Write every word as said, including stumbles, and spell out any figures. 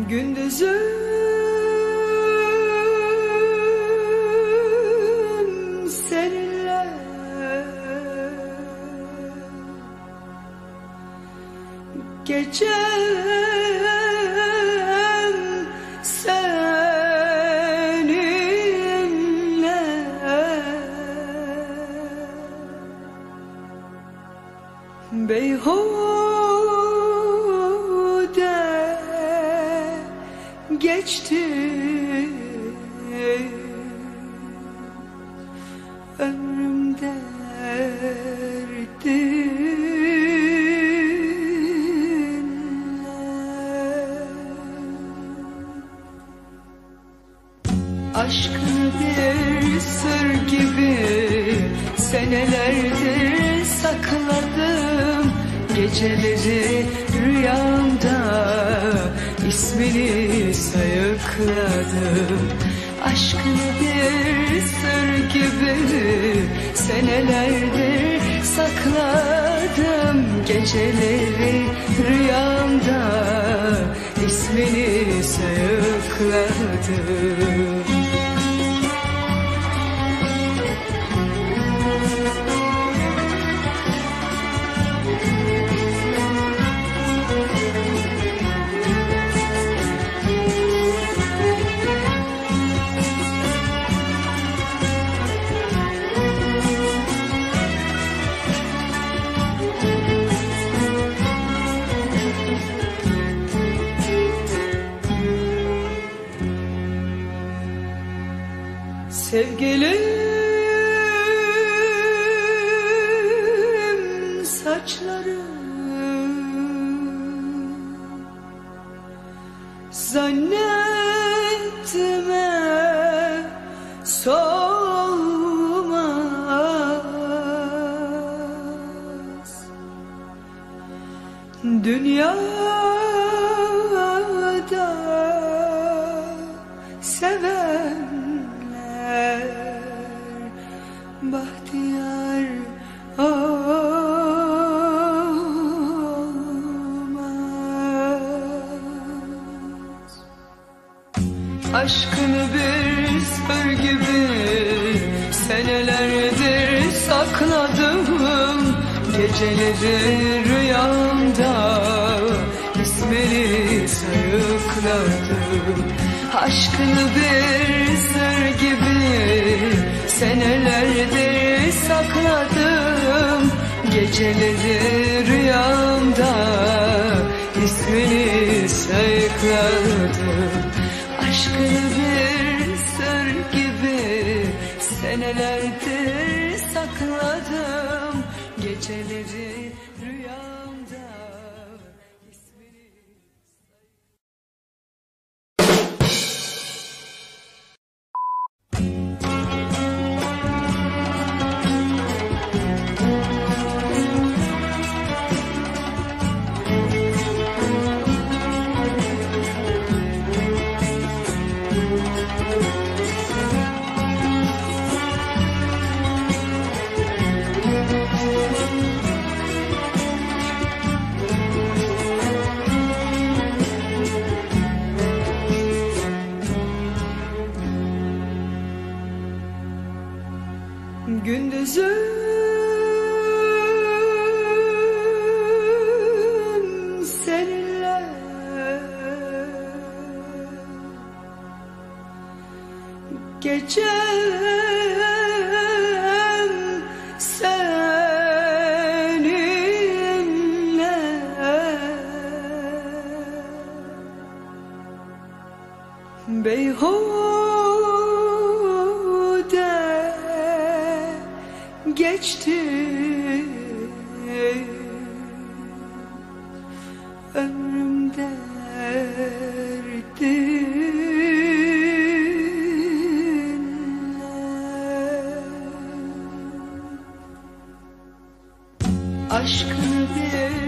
Gündüzüm seninle, gecem seninle. Beyhude geçti ömrüm derdinle. Aşkını bir sır gibi senelerdir sakladım. Geceleri rüyamda ismini sayıkladım. Aşkını bir sır gibi senelerdir sakladım. Geceleri rüyamda ismini sayıkladım. Sevgilim saçları zannetme solmaz. Dünyada seven bahtiyar olmaz. Aşkını bir sır gibi senelerdir sakladım. Geceleri rüyamda ismini sayıkladım. Aşkını bir sır gibi senelerdir sakladım. Geceleri rüyamda ismini sayıkladım. Aşkını bir sır gibi senelerdir sakladım. Geceleri rüyamda ismini gündüzüm seninle, gecem seninle. Beyhude geçti ömrüm derdinle. Aşkını bir